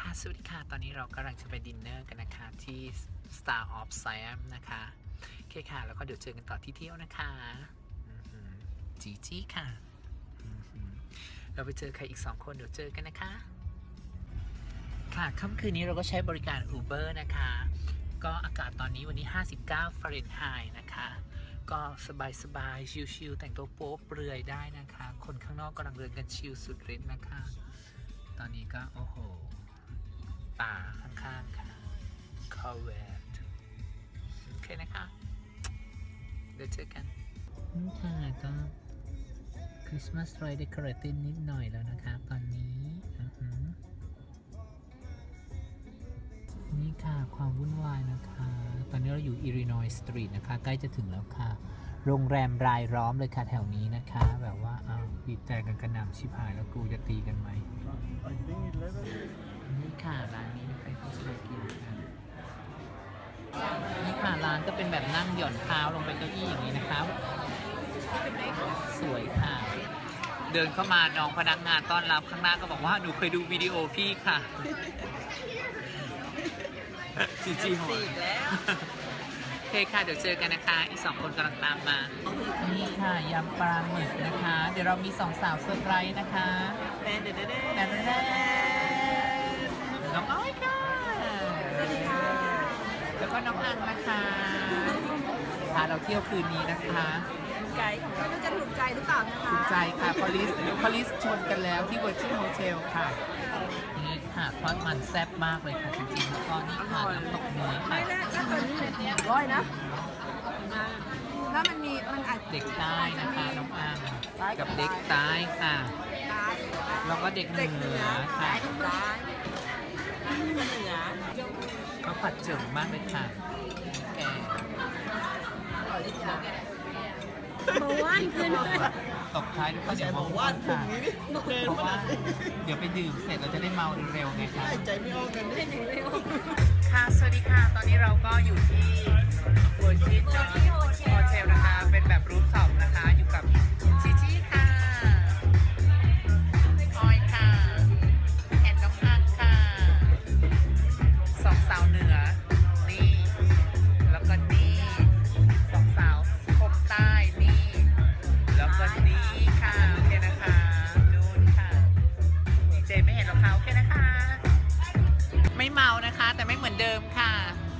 ค่ะสวัสดีค่ะตอนนี้เรากำลังจะไปดินเนอร์กันนะคะที่ Star of Siam นะคะโอเคค่ะแล้วก็เดี๋ยวเจอกันต่อที่เที่ยวนะคะจีจี้ค่ะเราไปเจอใครอีก2คนเดี๋ยวเจอกันนะคะค่ะค่ำคืนนี้เราก็ใช้บริการ Uber นะคะก็อากาศตอนนี้วันนี้59ฟาเรนไฮต์นะคะก็สบายๆชิลๆแต่งตัวโป๊เปลือยได้นะคะคนข้างนอกกำลังเดินกันชิลสุดฤทธิ์นะคะตอนนี้ก็โอ้โหป่าข้างๆค่ะคอเวตโอเคนะคะเดี๋ยวเจอกันนี่ค่ะก็คริสต์มาสไทร์เดคอเรตินนิดหน่อยแล้วนะคะตอนนี้นี่ค่ะความวุ่นวายนะคะตอนนี้เราอยู่อิลลินอยส์สตรีทนะคะใกล้จะถึงแล้วค่ะโรงแรมรายล้อมเลยค่ะแถวนี้นะคะแบบว่าบีบแต่กันกระหน่ำชิบหายแล้วกูจะตีกันไหมนี่ค่ะร้านนี้ใครเขาจะมากินกันนี่ค่ะร้านก็เป็นแบบนั่งหย่อนเท้าลงไปเก้าอี้อย่างนี้นะครับสวยค่ะเดินเข้ามาน้องพนักงานต้อนรับข้างหน้าก็บอกว่าหนูเคยดูวิดีโอพี่ค่ะจีหัวโอเคค่ะเดี๋ยวเจอกันนะคะอีก2คนกำลังตามมานี่ค่ะยำปลาหมึกนะคะเดี๋ยวเรามี2สาวเซอร์ไพรส์นะคะน้องอ้อยค่ะแล้วก็น้องอังนะคะพาเราเที่ยวคืนนี้นะคะไกด์ของเราจะถูกใจหรือเปล่านะคะถูกใจค่ะพอลิสชนกันแล้วที่ Virgin Hotel ค่ะนี่ค่ะทอดมันแซ่บมากเลยค่ะจริงๆแล้วก็นี่ค่ะน้ำตกเนื้อค่ะแล้วตอนนี้ร้อยนะแล้วมันอาจเด็กใต้นะคะน้องอังกับเด็กใต้ค่ะแล้วก็เด็กเหนือค่ะเขาผัดเจ๋งมากเลยค่ะแกเบาหวานขึ้นตบท้ายด้วยข้าวเหนียวมะม่วงค่ะเพราะว่าเดี๋ยวไปดื่มเสร็จเราจะได้เมาเร็วๆไงคะใจไม่ออกกันไม่เร็วค่ะสวัสดีค่ะตอนนี้เราก็อยู่ที่ Virgin Hotel นะคะเป็นแบบรูฟท็อปนะคะอยู่กับจีจี้ค่ะออยค่ะแอนน้องอังค่ะ2สาวเหนือนี่แล้วก็นี่2สาวคมใต้นี่แล้วก็นี่ค่ะโอเคนะคะนู่นค่ะดีเจไม่เห็นหรอกค่ะโอเคนะคะไม่เมานะคะแต่ไม่เหมือนเดิมค่ะ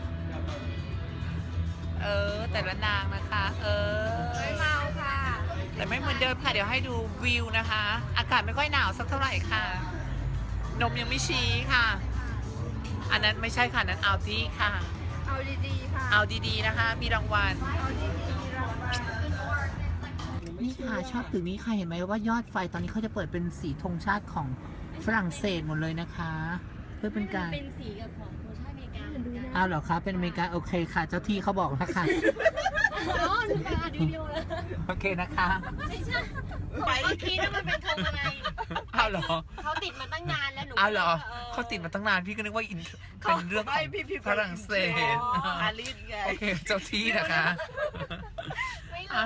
แต่ละนางนะคะไม่เมาค่ะแต่ไม่เหมือนเดิมค่ะเดี๋ยวให้ดูวิวนะคะอากาศไม่ค่อยหนาวสักเท่าไหร่ค่ะนมยังไม่ชี้ค่ะอันนั้นไม่ใช่ค่ะนั้นเอาดีค่ะเอาดีๆค่ะเอาดีๆนะคะมีรางวัลนี่ค่ะชอบตึกนี้ค่ะเห็นไหมว่ายอดไฟตอนนี้เขาจะเปิดเป็นสีธงชาติของฝรั่งเศสหมดเลยนะคะเพื่อเป็นการเป็นสีกับของธงชาติอเมริกาอ้าวเหรอคะเป็นอเมริกาโอเคค่ะเจ้าที่เขาบอกนะคะอ๋อหนูไปอ่านวิดีโอเลยโอเคนะคะไม่ใช่บางทีนะมันเป็นธงอะไรอ้าวเหรอเขาติดมาตั้งนานแล้วหนูอ้าวเหรอเขาติดมาตั้งนานพี่ก็นึกว่าเป็นเรื่องของฝรั่งเศสอาลิสไงโอเคเจ้าที่นะคะไม่รู้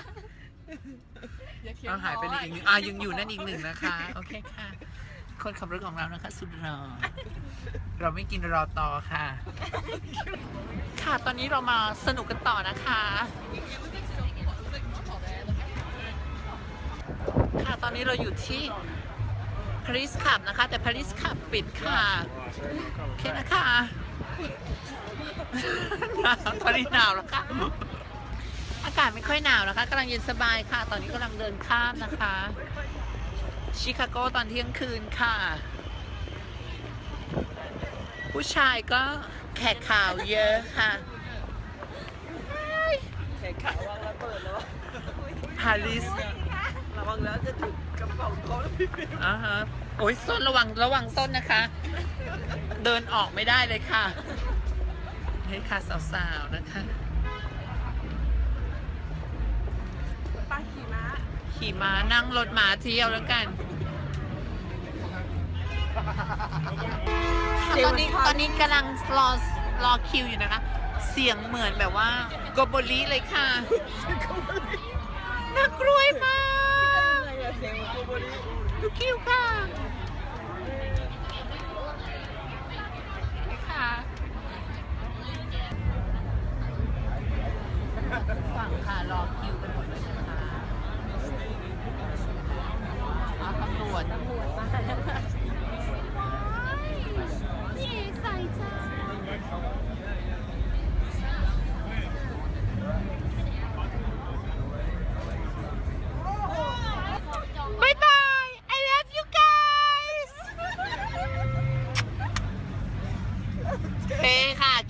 หายไปอีกหนึ่งยังอยู่นั่นอีกหนึ่งนะคะโอเคค่ะคนขับรถของเรานะคะสุดรอเราไม่กินรอต่อค่ะค่ะตอนนี้เรามาสนุกกันต่อนะคะค่ะตอนนี้เราอยู่ที่พาริสคลับนะคะแต่พาริสคลับปิดค่ะโอเคนะคะตอนนี้หนาวแล้วค่ะอากาศไม่ค่อยหนาวนะคะกำลังเย็นสบายค่ะตอนนี้กำลังเดินข้ามนะคะชิคาโกตอนเที่ยงคืนค่ะผู้ชายก็แขกข่าวเยอะค่ะแขกข่าววางระเบิดแล้วปารีสระวังแล้วจะถูกกระเป๋าเขาฮะโอ้ยส้นระวังส้นนะคะเดินออกไม่ได้เลยค่ะให้ค่ะสาวๆนะคะป้าขี่ม้านั่งรถม้าเที่ยวแล้วกันตอนนี้กำลังรอคิวอยู่นะคะเสียงเหมือนแบบว่าโกโบลีเลยค่ะน่ากลัวมากดูคิวค่ะ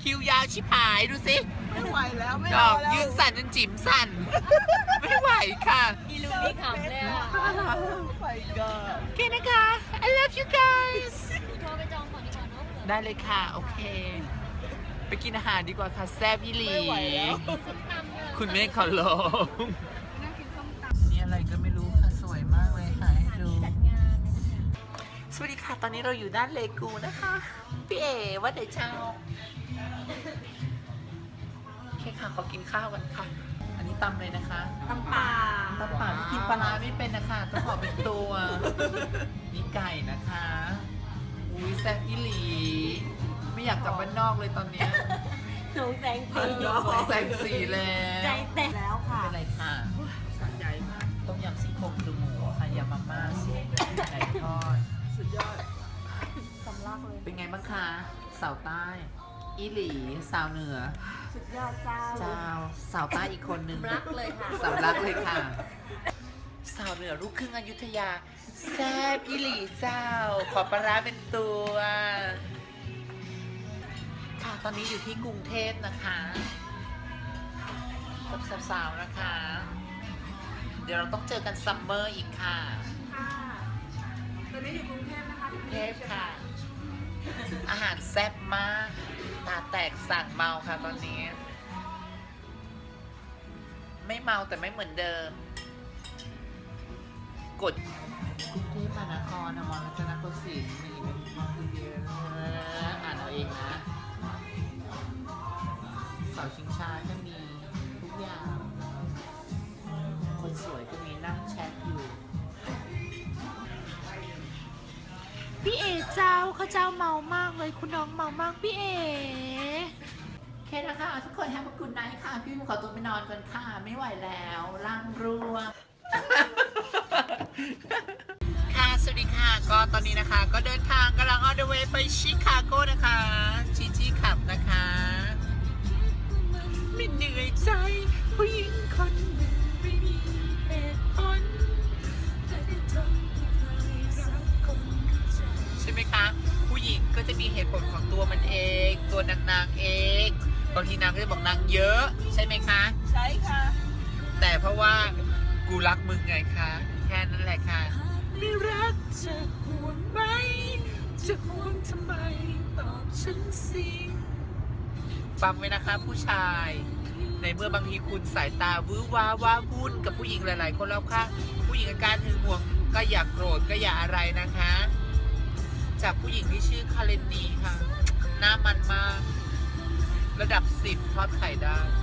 คิวยาวชิบหายดูสิไม่ไหวแล้วไม่ดเอาอกแล้วยืนสั่นจนจิ๋มสั่น ไม่ไหวค่ะอีลูนี่ขำเลยอ่ะไปก่อนโอเคนะคะ I love you guys โทรไปจองก่อนดีกว่าเนาะเผื่อได้เลยค่ะ โอเค ไปกินอาหารดีกว่าค่ะ แซ่บอีหลีไม่ไหวแล้วส้มตำเนี่ยคุณแม่ขอลงนั่งกินส้มตำนี่อะไรก็ไม่รู้ค่ะ สวยมากเลยค่ะให้ดูจัดงานนะคะสวัสดีค่ะ ตอนนี้เราอยู่ด้านเลกูนะคะ พี่เอ๋ว่าเดี๋ยวเช้าโอเคค่ะ ขอกินข้าวกันค่ะ อันนี้ตำเลยนะคะตำป่าตำป่าที่กินปลาร้าไม่เป็นนะคะ ต้องขอเป็นตัว นี่ไก่นะคะ อุ้ยแซ่บอีหลี ไม่อยากกลับบ้านนอกเลยตอนเนี้ยหนูแสงสีแสงสีแล้วใจแตกแล้วค่ะเป็นไรค่ะสะใจมากต้มยำซี่โครงดูหมูค่ะยำมาม่าซุปไก่ทอดสุดยอดสำลักเลยเป็นไงบ้างคะสาวใต้ อีหลี สาวเหนือสุดยอดเจ้าเจ้า สาวใต้อีกคนนึงรักเลยค่ะสาวรักเลยค่ะ สาวเหนือลูกครึ่งอยุธยา แซ่บอีหลีเจ้า ขอปลาร้าเป็นตัว ค่ะ ตอนนี้อยู่ที่กรุงเทพนะคะกับสาวๆนะคะ เดี๋ยวเราต้องเจอกันซัมเมอร์อีกค่ะค่ะตอนนี้อยู่กรุงเทพนะคะกรุงเทพค่ะ อาหารแซ่บมาก ตาแตกสั่งเมาค่ะตอนนี้ ไม่เมาแต่ไม่เหมือนเดิม กดกรุงเทพมหานครนะมอรัตนโกสินทร์มีเป็นอ่านเอาเองนะ เสาชิงช้าก็มีทุกอย่าง คนสวยก็มีนั่งแชทอยู่ พี่เอ๋เจ้าเขาเจ้าเมามากเลยคุณน้องเมามากพี่เอ๋โอเคนะคะทุกคนแฮปปี้กุดไนท์ค่ะ พี่ขอตัวไปนอนก่อนค่ะ ไม่ไหวแล้วร่างร่วง ค่ะสวัสดีค่ะ ก็ตอนนี้นะคะ ก็เดินทางกำลัง on the way ไปชิคาโกนะคะจีจีขับนะคะไม่เหนื่อยใจผู้หญิงคนหนึ่งไม่มีเหตุผลใช่ไหมคะ ผู้หญิงก็จะมีเหตุผลของตัวมันเอง ตัวนางเองบางทีนางก็จะบอกนางเยอะ ใช่ไหมคะใช่ค่ะแต่เพราะว่ากูรักมึงไงคะ แค่นั้นแหละค่ะ ไม่รักจะห่วงไหม จะห่วงทำไม ตอบฉันสิฟังไว้นะคะผู้ชาย ในเมื่อบางทีคุณสายตาวื้อว้าว้าวุ่นกับผู้หญิงหลายๆคนรอบข้างผู้หญิงอาการหึงหวงก็อย่าโกรธก็อย่าอะไรนะคะ จากผู้หญิงที่ชื่อคาเรนนีค่ะ หน้ามันมาก ระดับ10ทอดไข่ได้